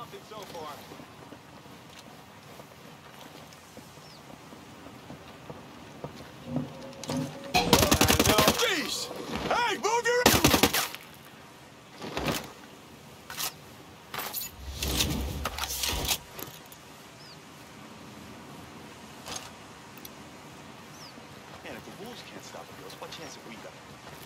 something so far. Jeez! Hey, move your... Man, if the wolves can't stop the ghost, what chance have we got?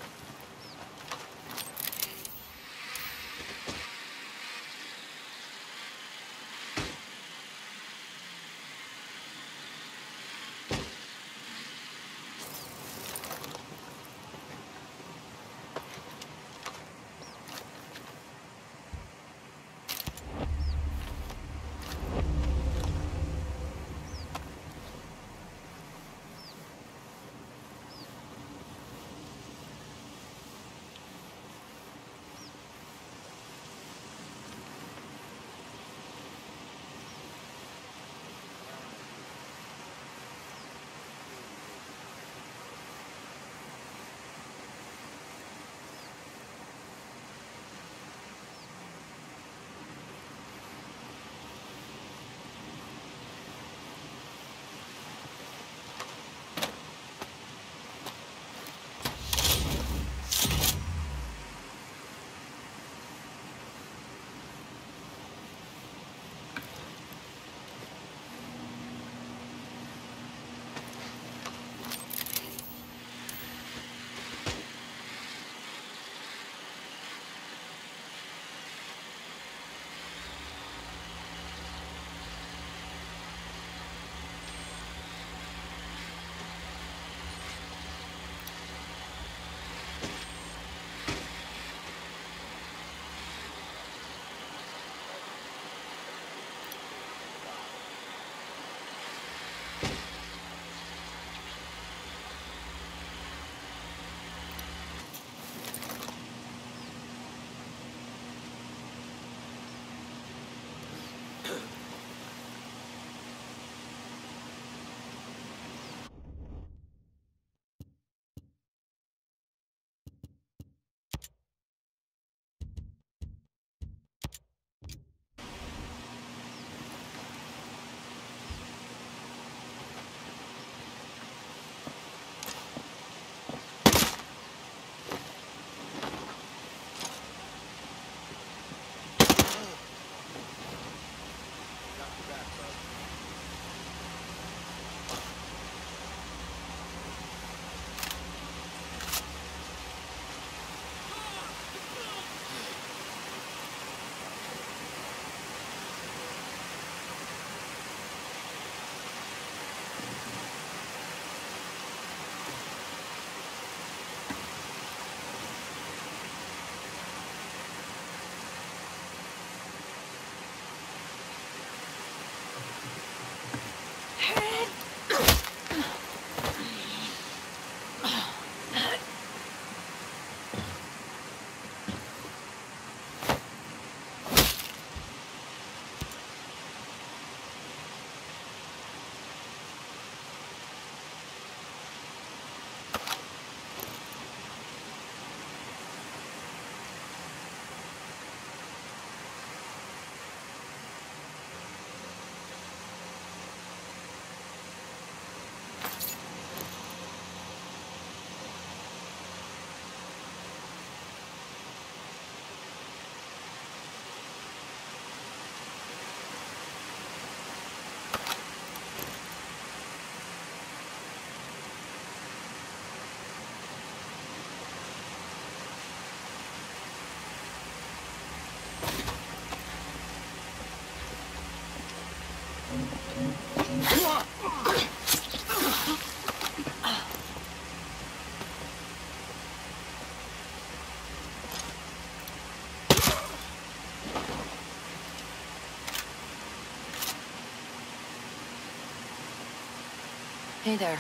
Hey there.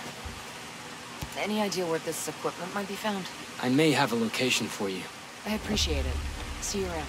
Any idea where this equipment might be found? I may have a location for you. I appreciate it. See you around.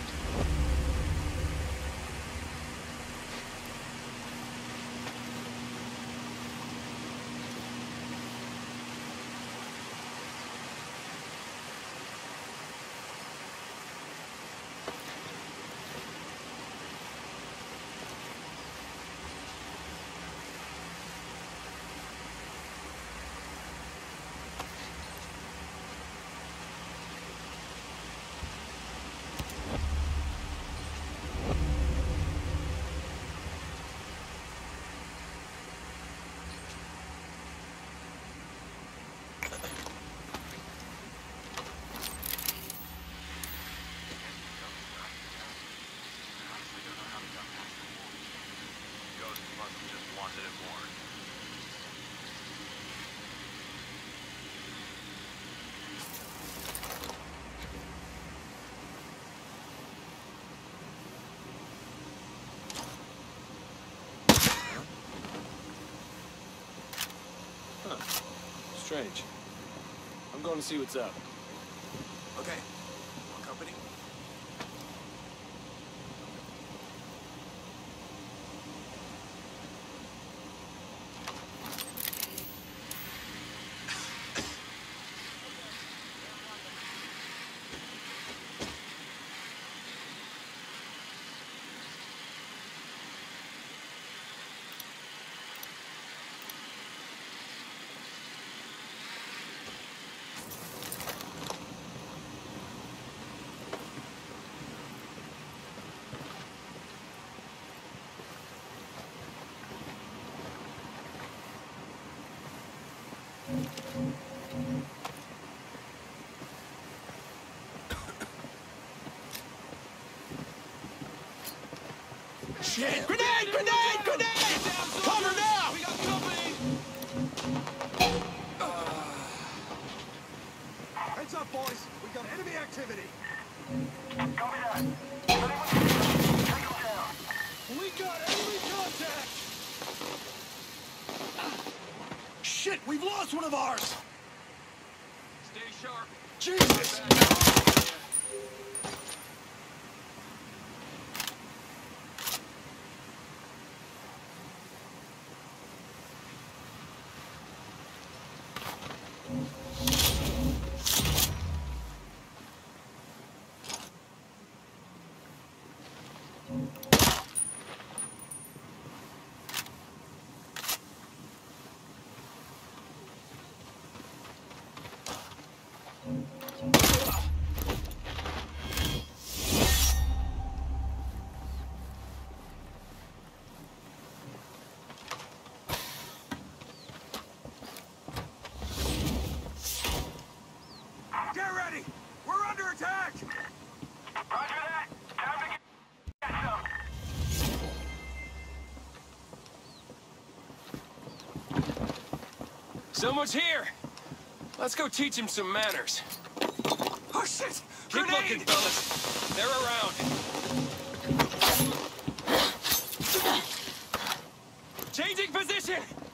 strange. I'm going to see what's up. Okay. Want company? Shit! Grenade! Grenade! Grenade! Cover now! We got company! Heads up, boys. We got enemy activity. Copy that. Take them down. We got enemy contact! Shit! We've lost one of ours! Stay sharp. Jesus! Get ready! We're under attack! Roger that! Time to get some! Someone's here! Let's go teach him some manners. Oh shit! Keep Grenade! looking, fellas. They're around. Changing position!